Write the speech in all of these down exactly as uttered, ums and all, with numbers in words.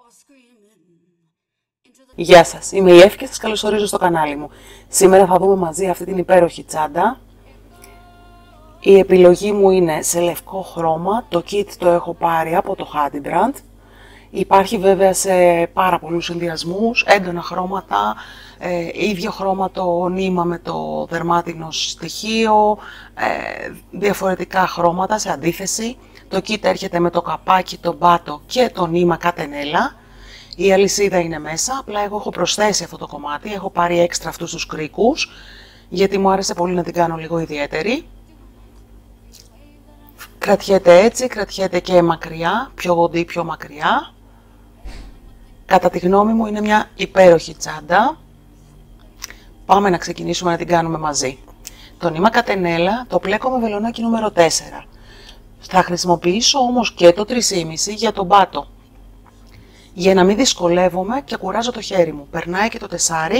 Γεια σας, είμαι η Εύη και σας καλωσορίζω στο κανάλι μου. Σήμερα θα δούμε μαζί αυτή την υπέροχη τσάντα. Η επιλογή μου είναι σε λευκό χρώμα, το kit το έχω πάρει από το Hadibrand. Υπάρχει βέβαια σε πάρα πολλούς συνδυασμούς, έντονα χρώματα, ε, ίδιο χρώμα το νήμα με το δερμάτινο στοιχείο, ε, διαφορετικά χρώματα σε αντίθεση. Το kit έρχεται με το καπάκι, τον πάτο και το νήμα κατενέλα. Η αλυσίδα είναι μέσα, απλά εγώ έχω προσθέσει αυτό το κομμάτι, έχω πάρει έξτρα αυτούς τους κρίκους, γιατί μου άρεσε πολύ να την κάνω λίγο ιδιαίτερη. Κρατιέται έτσι, κρατιέται και μακριά, πιο γοντή, πιο μακριά. Κατά τη γνώμη μου είναι μια υπέροχη τσάντα. Πάμε να ξεκινήσουμε να την κάνουμε μαζί. Το νήμα κατενέλα το πλέκω με βελονάκι νούμερο τέσσερα. Θα χρησιμοποιήσω όμως και το τρία κόμμα πέντε για τον πάτο. Για να μην δυσκολεύομαι και κουράζω το χέρι μου. Περνάει και το τεσάρι.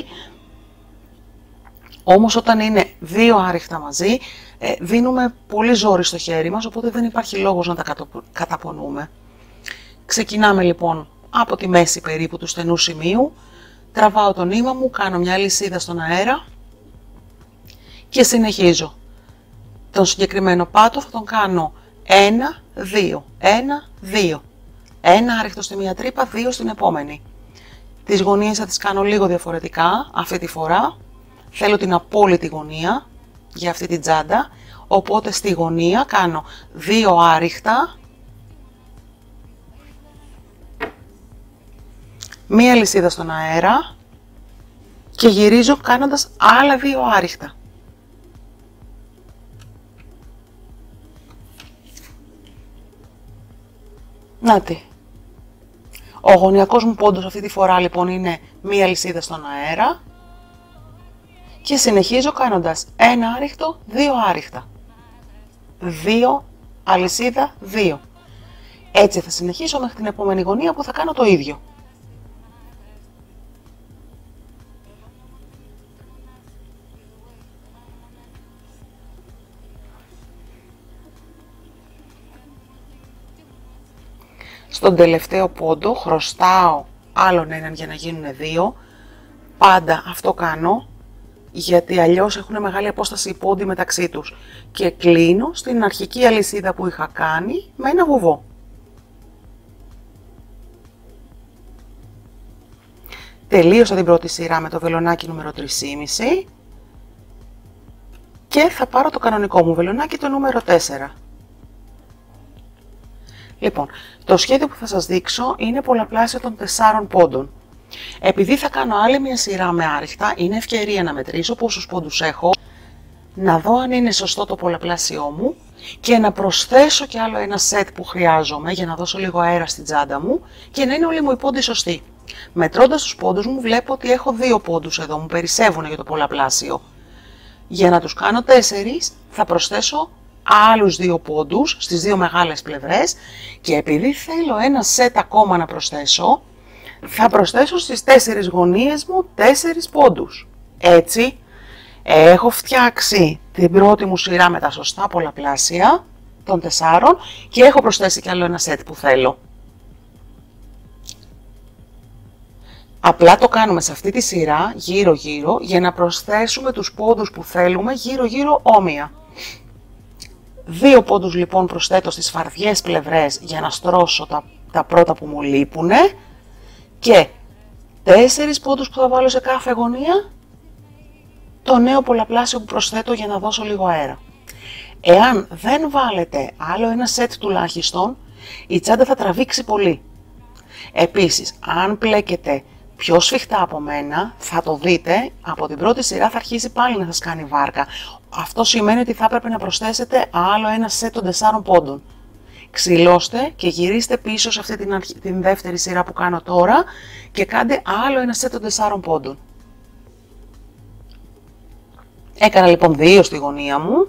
Όμως όταν είναι δύο άριχτα μαζί, ε, δίνουμε πολύ ζόρι στο χέρι μας, οπότε δεν υπάρχει λόγος να τα καταπονούμε. Ξεκινάμε λοιπόν από τη μέση περίπου του στενού σημείου, τραβάω το νήμα μου, κάνω μια λυσίδα στον αέρα και συνεχίζω. Τον συγκεκριμένο πάτο θα τον κάνω ένα, δύο, ένα, δύο. Ένα άριχτο στη μία τρύπα, δύο στην επόμενη. Τις γωνίες θα τις κάνω λίγο διαφορετικά αυτή τη φορά. Θέλω την απόλυτη γωνία για αυτή την τσάντα, οπότε στη γωνία κάνω δύο άριχτα, μία λυσίδα στον αέρα και γυρίζω κάνοντας άλλα δύο άριχτα. Νάτι. Ο γωνιακός μου πόντος αυτή τη φορά λοιπόν είναι μία λυσίδα στον αέρα και συνεχίζω κάνοντας ένα άριχτο, δύο άριχτα. Δύο, αλυσίδα, δύο. Έτσι θα συνεχίσω μέχρι την επόμενη γωνία που θα κάνω το ίδιο. Στον τελευταίο πόντο χρωστάω άλλον έναν για να γίνουν δύο. Πάντα αυτό κάνω, γιατί αλλιώς έχουν μεγάλη απόσταση οι πόντοι μεταξύ τους. Και κλείνω στην αρχική αλυσίδα που είχα κάνει με ένα βουβό. Τελείωσα την πρώτη σειρά με το βελονάκι νούμερο τρία κόμμα πέντε και θα πάρω το κανονικό μου βελονάκι το νούμερο τέσσερα. Λοιπόν, το σχέδιο που θα σας δείξω είναι πολλαπλάσιο των τεσσάρων πόντων. Επειδή θα κάνω άλλη μια σειρά με άριχτα, είναι ευκαιρία να μετρήσω πόσους πόντους έχω, να δω αν είναι σωστό το πολλαπλάσιό μου και να προσθέσω και άλλο ένα σετ που χρειάζομαι για να δώσω λίγο αέρα στην τσάντα μου και να είναι όλοι μου οι πόντοι σωστοί. Μετρώντας τους πόντους μου βλέπω ότι έχω δύο πόντους εδώ, μου περισσεύουν για το πολλαπλάσιο. Για να τους κάνω τέσσερις θα προσθέσω άλλους δύο πόντους στις δύο μεγάλες πλευρές και επειδή θέλω ένα σετ ακόμα να προσθέσω, θα προσθέσω στις τέσσερις γωνίες μου τέσσερις πόντους. Έτσι έχω φτιάξει την πρώτη μου σειρά με τα σωστά πολλαπλάσια των τεσσάρων και έχω προσθέσει κι άλλο ένα σετ που θέλω. Απλά το κάνουμε σε αυτή τη σειρά γύρω γύρω για να προσθέσουμε τους πόντους που θέλουμε γύρω γύρω όμοια. Δύο πόντους λοιπόν προσθέτω στις φαρδιές πλευρές για να στρώσω τα, τα πρώτα που μου λείπουνε και τέσσερις πόντους που θα βάλω σε κάθε γωνία, το νέο πολλαπλάσιο που προσθέτω για να δώσω λίγο αέρα. Εάν δεν βάλετε άλλο ένα σετ τουλάχιστον, η τσάντα θα τραβήξει πολύ. Επίσης, αν πλέκετε πιο σφιχτά από μένα, θα το δείτε, από την πρώτη σειρά θα αρχίσει πάλι να σας κάνει βάρκα. Αυτό σημαίνει ότι θα έπρεπε να προσθέσετε άλλο ένα σετ των τεσσάρων πόντων. Ξυλώστε και γυρίστε πίσω σε αυτή την, αρχ... την δεύτερη σειρά που κάνω τώρα και κάντε άλλο ένα σετ των τεσσάρων πόντων. Έκανα λοιπόν δύο στη γωνία μου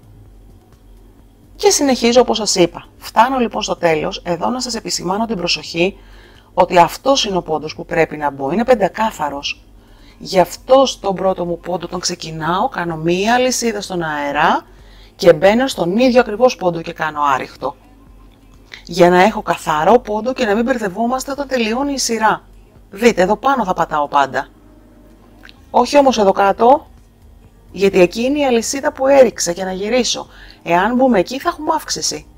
και συνεχίζω όπως σας είπα. Φτάνω λοιπόν στο τέλος, εδώ να σας επισημάνω την προσοχή ότι αυτός είναι ο πόντος που πρέπει να μπω, είναι πεντακάθαρος. Γι' αυτό στον πρώτο μου πόντο τον ξεκινάω, κάνω μία λυσίδα στον αέρα και μπαίνω στον ίδιο ακριβώς πόντο και κάνω άριχτο. Για να έχω καθαρό πόντο και να μην μπερδευόμαστε όταν τελειώνει η σειρά. Δείτε, εδώ πάνω θα πατάω πάντα. Όχι όμως εδώ κάτω, γιατί εκεί είναι η αλυσίδα που έριξα για να γυρίσω. Εάν μπούμε εκεί θα έχουμε αύξηση.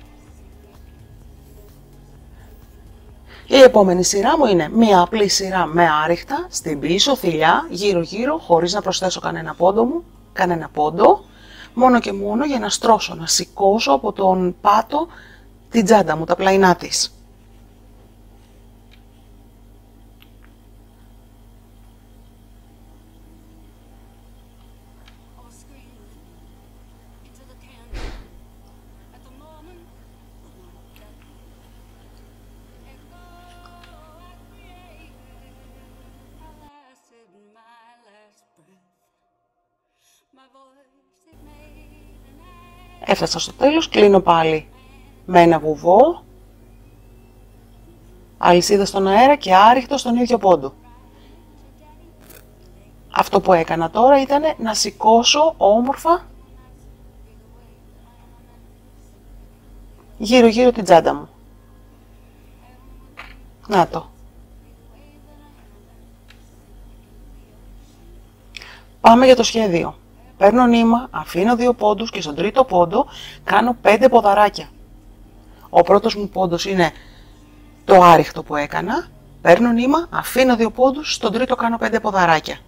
Η επόμενη σειρά μου είναι μία απλή σειρά με άριχτα, στην πίσω, θηλιά, γύρω γύρω, χωρίς να προσθέσω κανένα πόντο μου, κανένα πόντο, μόνο και μόνο για να στρώσω, να σηκώσω από τον πάτο την τσάντα μου, τα πλαϊνά της. Έφτασα στο τέλος, κλείνω πάλι με ένα βουβό, αλυσίδα στον αέρα και άριχτο στον ίδιο πόντο. Αυτό που έκανα τώρα ήταν να σηκώσω όμορφα γύρω γύρω την τσάντα μου. Να το. Πάμε για το σχέδιο. Παίρνω νήμα, αφήνω δύο πόντους και στον τρίτο πόντο κάνω πέντε ποδαράκια. Ο πρώτος μου πόντος είναι το άριχτο που έκανα. Παίρνω νήμα, αφήνω δύο πόντους, στον τρίτο κάνω πέντε ποδαράκια.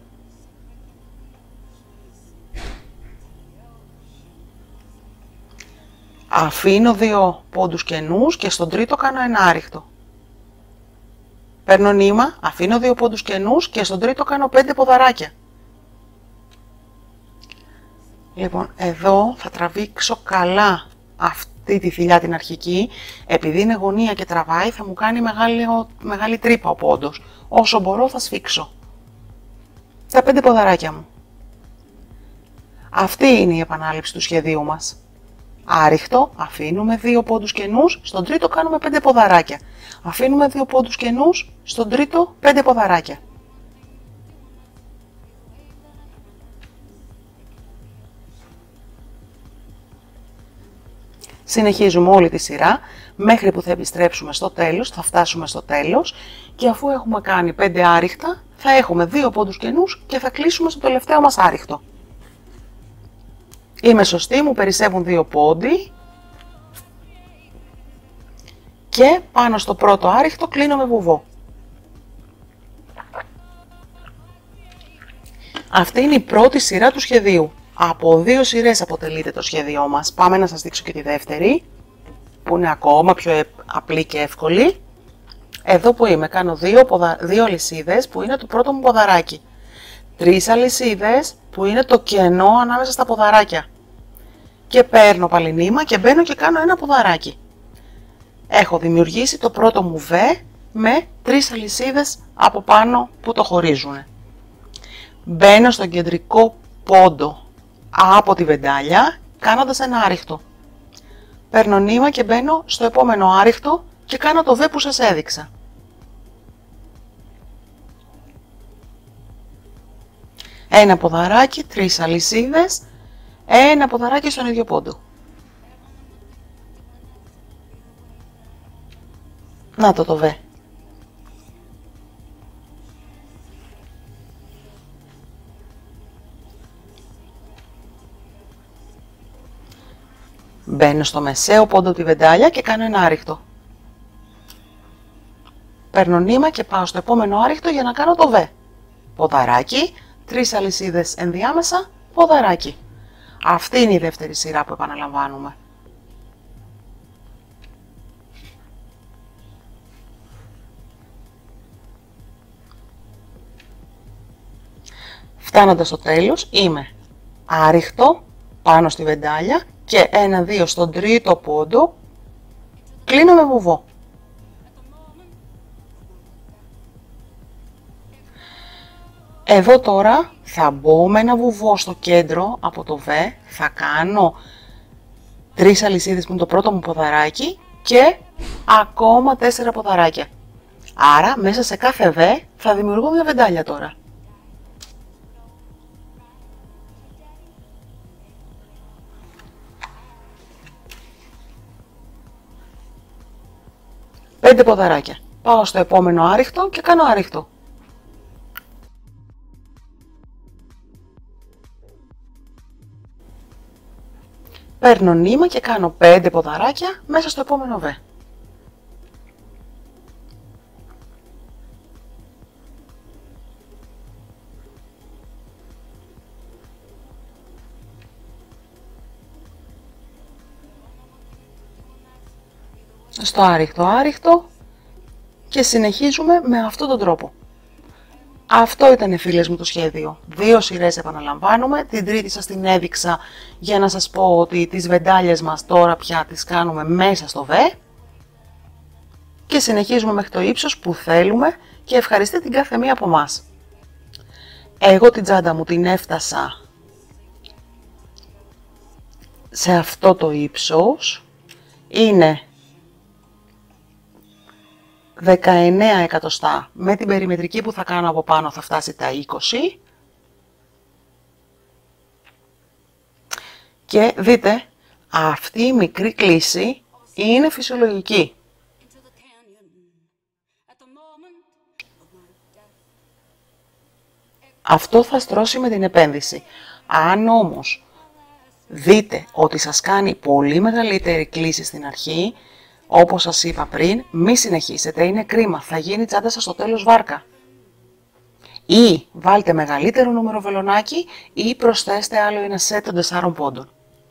Αφήνω δύο πόντους κενούς και στον τρίτο κάνω ένα άριχτο. Παίρνω νήμα, αφήνω δύο πόντους κενούς και στον τρίτο κάνω πέντε ποδαράκια. Λοιπόν, εδώ θα τραβήξω καλά αυτή τη θηλιά την αρχική. Επειδή είναι γωνία και τραβάει, θα μου κάνει μεγάλη, μεγάλη τρύπα ο πόντος. Όσο μπορώ θα σφίξω τα πέντε ποδαράκια μου. Αυτή είναι η επανάληψη του σχεδίου μας. Άριχτο, αφήνουμε δύο πόντους κενούς, στον τρίτο κάνουμε πέντε ποδαράκια. Αφήνουμε δύο πόντους κενούς, στον τρίτο πέντε ποδαράκια. Συνεχίζουμε όλη τη σειρά μέχρι που θα επιστρέψουμε στο τέλος, θα φτάσουμε στο τέλος και αφού έχουμε κάνει πέντε άριχτα θα έχουμε δύο πόντους κενούς και θα κλείσουμε στο τελευταίο μας άριχτο. Είμαι σωστή, μου περισσεύουν δύο πόντι και πάνω στο πρώτο άριχτο κλείνω με βουβό. Αυτή είναι η πρώτη σειρά του σχεδίου. Από δύο σειρές αποτελείται το σχέδιό μας. Πάμε να σας δείξω και τη δεύτερη, που είναι ακόμα πιο απλή και εύκολη. Εδώ που είμαι, κάνω δύο, ποδα... δύο αλυσίδες που είναι το πρώτο μου ποδαράκι. Τρεις αλυσίδες που είναι το κενό ανάμεσα στα ποδαράκια. Και παίρνω πάλι νήμα και μπαίνω και κάνω ένα ποδαράκι. Έχω δημιουργήσει το πρώτο μου β με τρεις αλυσίδες από πάνω που το χωρίζουν. Μπαίνω στον κεντρικό πόντο από τη βεντάλια κάνοντας ένα άριχτο. Παίρνω νήμα και μπαίνω στο επόμενο άριχτο και κάνω το β που σας έδειξα. Ένα ποδαράκι, τρεις αλυσίδες, ένα ποδαράκι στον ίδιο πόντο. Να το το β. Μπαίνω στο μεσαίο πόντο τη βεντάλια και κάνω ένα άριχτο. Παίρνω νήμα και πάω στο επόμενο άριχτο για να κάνω το β. Ποδαράκι, τρεις αλυσίδες ενδιάμεσα, ποδαράκι. Αυτή είναι η δεύτερη σειρά που επαναλαμβάνουμε. Φτάνοντας στο τέλος, είμαι άριχτο πάνω στη βεντάλια και ένα δύο στον τρίτο πόντο, κλείνω με βουβό. Εδώ τώρα θα μπω με ένα βουβό στο κέντρο από το β, θα κάνω τρεις αλυσίδες που είναι το πρώτο μου ποδαράκι και ακόμα τέσσερα ποδαράκια. Άρα μέσα σε κάθε β θα δημιουργώ μια βεντάλια τώρα. πέντε ποδαράκια. Πάω στο επόμενο άριχτο και κάνω άριχτο. Παίρνω νήμα και κάνω πέντε ποδαράκια μέσα στο επόμενο β. Στο άριχτο άριχτο και συνεχίζουμε με αυτόν τον τρόπο. Αυτό ήταν, φίλες μου, το σχέδιο. Δύο σειρές επαναλαμβάνουμε, την τρίτη σας την έδειξα για να σας πω ότι τις βεντάλιες μας τώρα πια τις κάνουμε μέσα στο β και συνεχίζουμε μέχρι το ύψος που θέλουμε και ευχαριστεί την κάθε μία από εμάς. Εγώ την τσάντα μου την έφτασα σε αυτό το ύψος, είναι δεκαεννέα εκατοστά, με την περιμετρική που θα κάνω από πάνω θα φτάσει τα είκοσι. Και δείτε, αυτή η μικρή κλίση είναι φυσιολογική. Αυτό θα στρώσει με την επένδυση. Αν όμως δείτε ότι σας κάνει πολύ μεγαλύτερη κλίση στην αρχή, όπως σας είπα πριν, μη συνεχίσετε, είναι κρίμα, θα γίνει η τσάντα σας στο τέλος βάρκα. Ή βάλτε μεγαλύτερο νούμερο βελονάκι ή προσθέστε άλλο ένα σετ των τεσσάρων πόντων.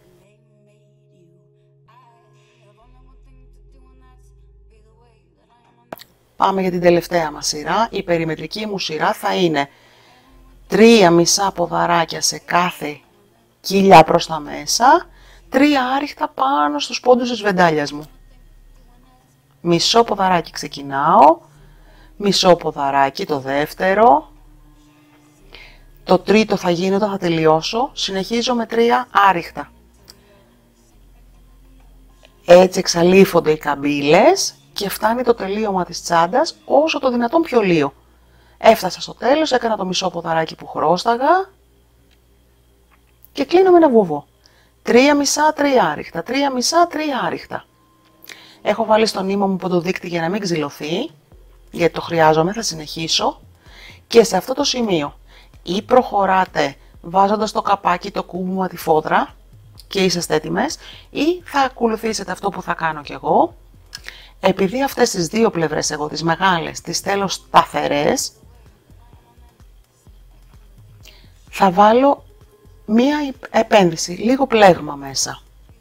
Πάμε για την τελευταία μας σειρά. Η περιμετρική μου σειρά θα είναι τρία μισά ποδαράκια σε κάθε κοιλιά προς τα μέσα, τρία άριχτα πάνω στους πόντους της βεντάλιας μου. Μισό ποδαράκι ξεκινάω, μισό ποδαράκι το δεύτερο, το τρίτο θα γίνει όταν θα τελειώσω, συνεχίζω με τρία άριχτα. Έτσι εξαλείφονται οι καμπύλες και φτάνει το τελείωμα της τσάντας όσο το δυνατόν πιο λίγο. Έφτασα στο τέλος, έκανα το μισό ποδαράκι που χρώσταγα και κλείνω με ένα βουβό. Τρία μισά, τρία άριχτα, τρία μισά, τρία άριχτα. Έχω βάλει στο νήμα μου ποντοδείκτη για να μην ξυλωθεί, γιατί το χρειάζομαι, θα συνεχίσω. Και σε αυτό το σημείο ή προχωράτε βάζοντας το καπάκι, το κούμπωμα, τη φόδρα και είσαστε έτοιμες, ή θα ακολουθήσετε αυτό που θα κάνω κι εγώ. Επειδή αυτές τις δύο πλευρές εγώ, τις μεγάλες, τις θέλω σταθερές, θα βάλω μία επένδυση, λίγο πλέγμα μέσα.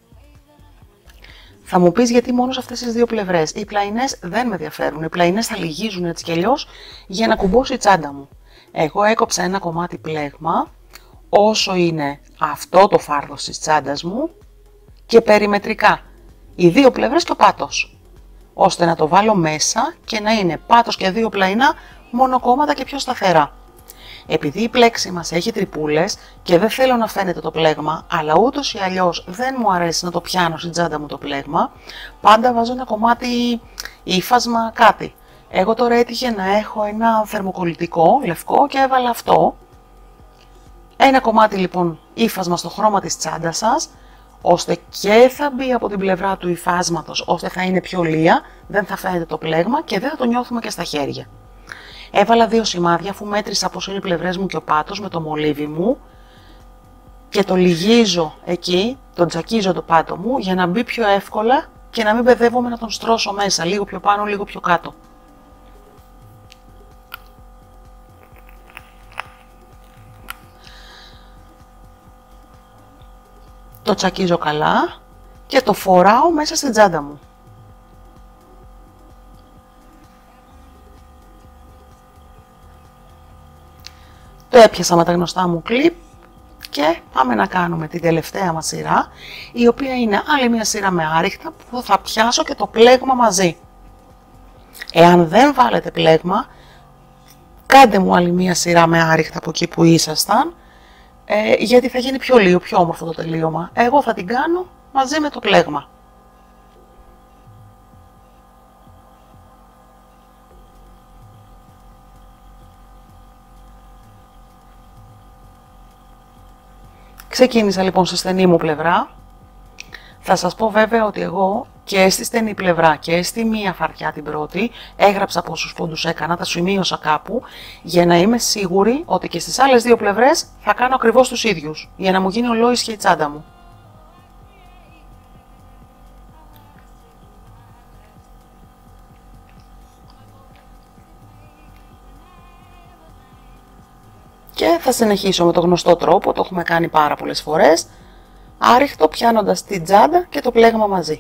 Θα μου πεις γιατί μόνο σε αυτές τις δύο πλευρές. Οι πλαϊνές δεν με ενδιαφέρουν. Οι πλαϊνές θα λυγίζουν έτσι κι αλλιώς για να κουμπώσει η τσάντα μου. Εγώ έκοψα ένα κομμάτι πλέγμα, όσο είναι αυτό το φάρδος της τσάντας μου και περιμετρικά. Οι δύο πλευρές και ο πάτος. Ώστε να το βάλω μέσα και να είναι πάτος και δύο πλαϊνά μονοκόμματα και πιο σταθερά. Επειδή η πλέξη μας έχει τρυπούλες και δεν θέλω να φαίνεται το πλέγμα, αλλά ούτως ή αλλιώς δεν μου αρέσει να το πιάνω στην τσάντα μου το πλέγμα, πάντα βάζω ένα κομμάτι ύφασμα κάτι. Εγώ τώρα έτυχε να έχω ένα θερμοκολλητικό λευκό και έβαλα αυτό. Ένα κομμάτι λοιπόν ύφασμα στο χρώμα της τσάντας σας, ώστε και θα μπει από την πλευρά του υφάσματος, ώστε θα είναι πιο λία, δεν θα φαίνεται το πλέγμα και δεν θα το νιώθουμε και στα χέρια. Έβαλα δύο σημάδια αφού μέτρησα πως είναι οι πλευρές μου και ο πάτος με το μολύβι μου και το λυγίζω εκεί, τον τσακίζω το πάτο μου για να μπει πιο εύκολα και να μην μπεδεύομαι να τον στρώσω μέσα, λίγο πιο πάνω, λίγο πιο κάτω. Το τσακίζω καλά και το φοράω μέσα στην τσάντα μου. Το έπιασα με τα γνωστά μου κλιπ και πάμε να κάνουμε την τελευταία μας σειρά, η οποία είναι άλλη μια σειρά με άριχτα που θα πιάσω και το πλέγμα μαζί. Εάν δεν βάλετε πλέγμα, κάντε μου άλλη μια σειρά με άριχτα από εκεί που ήσασταν, ε, γιατί θα γίνει πιο λίγο, πιο όμορφο το τελείωμα. Εγώ θα την κάνω μαζί με το πλέγμα. Ξεκίνησα λοιπόν στη στενή μου πλευρά. Θα σας πω βέβαια ότι εγώ και στη στενή πλευρά και στη μία φαρτιά την πρώτη, έγραψα πόσους πόντους έκανα, τα σημείωσα κάπου, για να είμαι σίγουρη ότι και στις άλλες δύο πλευρές θα κάνω ακριβώς τους ίδιους, για να μου γίνει ολόισια η τσάντα μου. Και θα συνεχίσω με το γνωστό τρόπο, το έχουμε κάνει πάρα πολλές φορές, άριχτο πιάνοντας την τσάντα και το πλέγμα μαζί.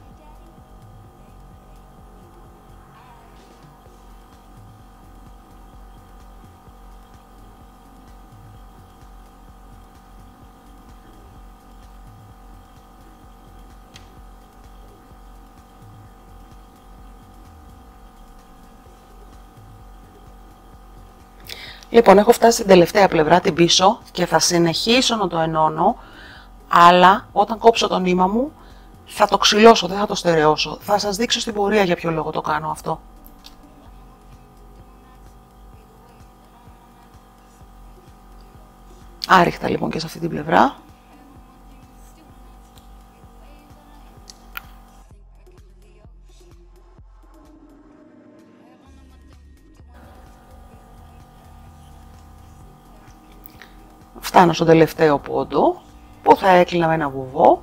Λοιπόν, έχω φτάσει στην τελευταία πλευρά, την πίσω, και θα συνεχίσω να το ενώνω, αλλά όταν κόψω το νήμα μου θα το ξυλώσω, δεν θα το στερεώσω. Θα σας δείξω στην πορεία για ποιο λόγο το κάνω αυτό. Άριχτα λοιπόν και σε αυτή την πλευρά. Φτάνω στον τελευταίο πόντο, που θα έκλεινα με ένα βουβό.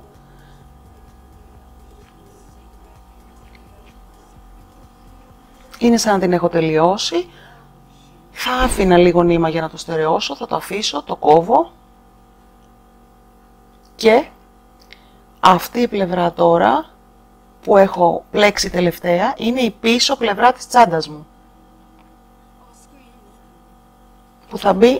Είναι σαν να την έχω τελειώσει. Θα άφηνα λίγο νήμα για να το στερεώσω, θα το αφήσω, το κόβω. Και αυτή η πλευρά τώρα, που έχω πλέξει τελευταία, είναι η πίσω πλευρά της τσάντας μου, που θα μπει.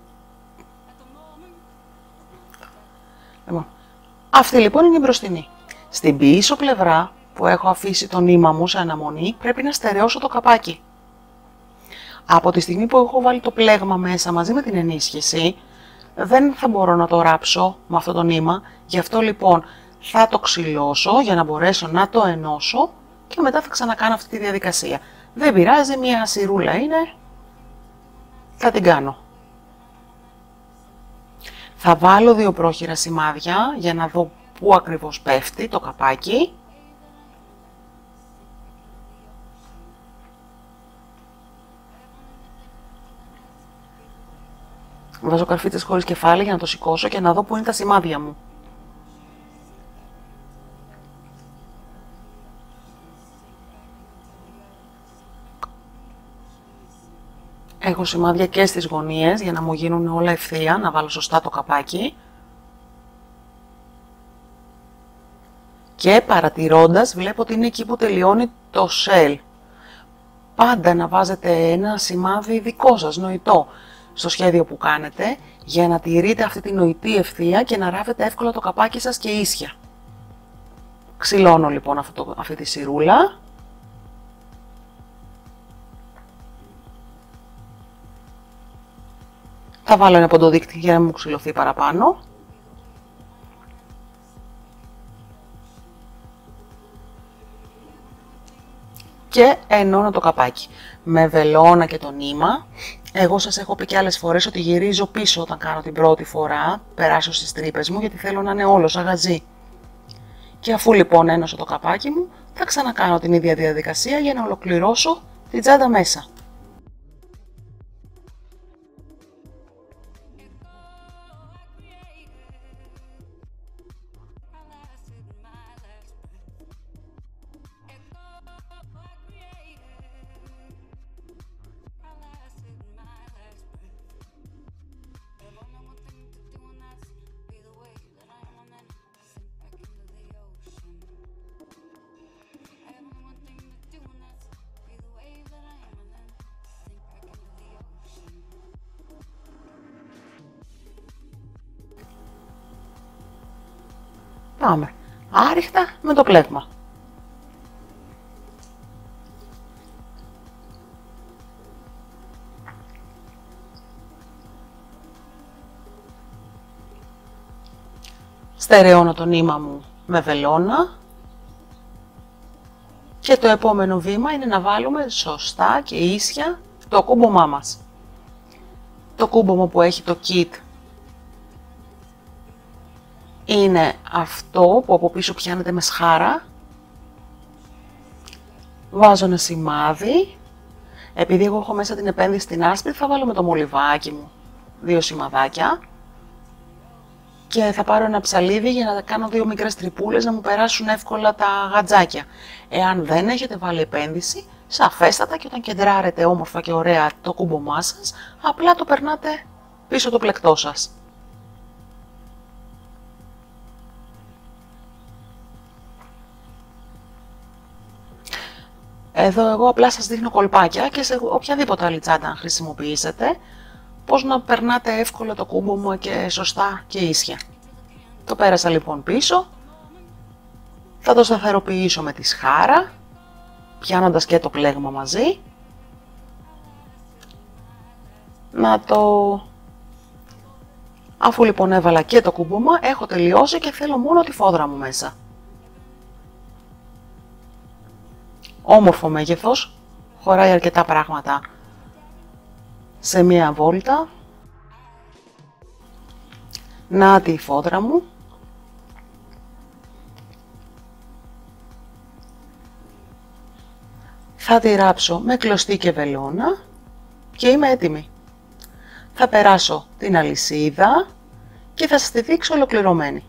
Αυτή λοιπόν είναι η μπροστινή. Στην πίσω πλευρά που έχω αφήσει το νήμα μου σε αναμονή, πρέπει να στερεώσω το καπάκι. Από τη στιγμή που έχω βάλει το πλέγμα μέσα μαζί με την ενίσχυση, δεν θα μπορώ να το ράψω με αυτό το νήμα. Γι' αυτό λοιπόν θα το ξυλώσω για να μπορέσω να το ενώσω και μετά θα ξανακάνω αυτή τη διαδικασία. Δεν πειράζει, μια σιρούλα είναι, θα την κάνω. Θα βάλω δύο πρόχειρα σημάδια για να δω πού ακριβώς πέφτει το καπάκι. Βάζω καρφίτσες χωρίς κεφάλι για να το σηκώσω και να δω πού είναι τα σημάδια μου. Έχω σημάδια και στις γωνίες για να μου γίνουν όλα ευθεία, να βάλω σωστά το καπάκι. Και παρατηρώντας βλέπω ότι είναι εκεί που τελειώνει το σέλ. Πάντα να βάζετε ένα σημάδι δικό σας, νοητό, στο σχέδιο που κάνετε, για να τηρείτε αυτή τη νοητή ευθεία και να ράβετε εύκολα το καπάκι σας και ίσια. Ξυλώνω λοιπόν αυτό το, αυτή τη σιρούλα. Θα βάλω ένα ποντοδείκτη για να μου ξυλωθεί παραπάνω. Και ενώνω το καπάκι. Με βελόνα και το νήμα. Εγώ σας έχω πει και άλλες φορές ότι γυρίζω πίσω όταν κάνω την πρώτη φορά, περάσω στις τρύπες μου, γιατί θέλω να είναι όλο σαν γαζί. Και αφού λοιπόν ένωσα το καπάκι μου, θα ξανακάνω την ίδια διαδικασία για να ολοκληρώσω την τσάντα μέσα. Πάμε άριχτα με το πλέγμα. Στερεώνω το νήμα μου με βελόνα και το επόμενο βήμα είναι να βάλουμε σωστά και ίσια το κούμπομά μας. Το κούμπομα που έχει το kit είναι αυτό που από πίσω πιάνεται με σχάρα Βάζω ένα σημάδι. Επειδή εγώ έχω μέσα την επένδυση στην άσπρη, θα βάλω με το μολυβάκι μου δύο σημαδάκια. Και θα πάρω ένα ψαλίδι για να κάνω δύο μικρές τρυπούλες να μου περάσουν εύκολα τα γατζάκια. Εάν δεν έχετε βάλει επένδυση, σαφέστατα και όταν κεντράρετε όμορφα και ωραία το κούμπομά σας, απλά το περνάτε πίσω το πλεκτό σας. Εδώ εγώ απλά σας δείχνω κολπάκια και σε οποιαδήποτε άλλη τσάντα αν χρησιμοποιήσετε, πώς να περνάτε εύκολα το κούμπομα και σωστά και ίσια. Το πέρασα λοιπόν πίσω, θα το σταθεροποιήσω με τη σχάρα, πιάνοντας και το πλέγμα μαζί. Να το... Αφού λοιπόν έβαλα και το κούμπομα, έχω τελειώσει και θέλω μόνο τη φόδρα μου μέσα. Όμορφο μέγεθος, χωράει αρκετά πράγματα σε μία βόλτα. Να τη φόδρα μου. Θα τη ράψω με κλωστή και βελόνα και είμαι έτοιμη. Θα περάσω την αλυσίδα και θα σας τη δείξω ολοκληρωμένη.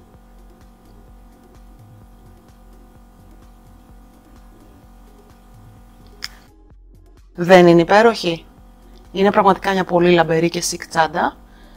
Δεν είναι υπέροχη? Είναι πραγματικά μια πολύ λαμπερή και chic τσάντα.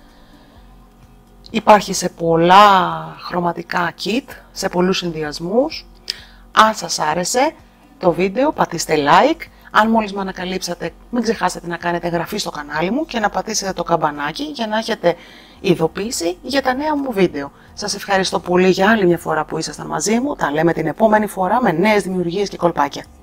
Υπάρχει σε πολλά χρωματικά kit, σε πολλούς συνδυασμούς. Αν σας άρεσε το βίντεο, πατήστε like. Αν μόλις με ανακαλύψατε, μην ξεχάσετε να κάνετε εγγραφή στο κανάλι μου και να πατήσετε το καμπανάκι για να έχετε ειδοποίηση για τα νέα μου βίντεο. Σας ευχαριστώ πολύ για άλλη μια φορά που ήσασταν μαζί μου. Τα λέμε την επόμενη φορά με νέες δημιουργίες και κολπάκια.